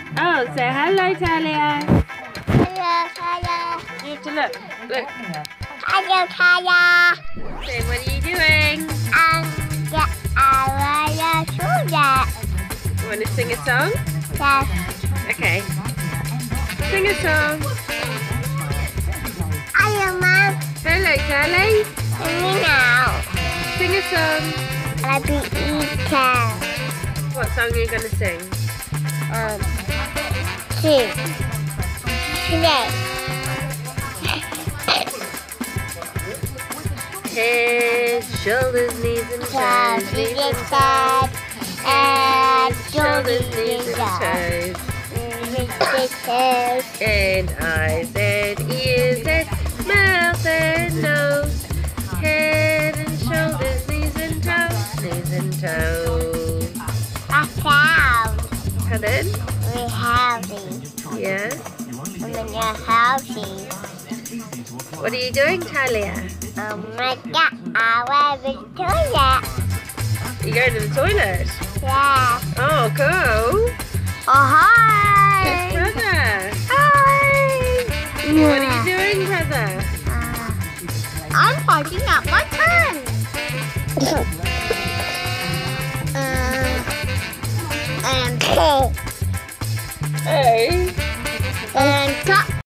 Oh, say hello, Tahlia. Hello, Tahlia. You have to look. Look. Hello, Tahlia. Say, what are you doing? Yeah, I want to show that. You want to sing a song? Yes. Okay. Sing a song. Hello, Mom. Hello, Tahlia. Let me now. Sing a song. I'll be eating. What song are you going to sing? Two. Today. Head, shoulders, knees and toes. Knees and toes. And Shoulders, knees and toes. And eyes and ears and mouth and nose. Head and shoulders, knees and toes. Knees and toes. I found Pardon? we're healthy. Yeah. And when you're healthy, What are you doing, Tahlia? my God, I went to the toilet. You going to the toilet? Yeah. Oh, cool. Oh, hi. Brother. Hi. What are you doing, brother? I'm parking up my pen. And Hey. and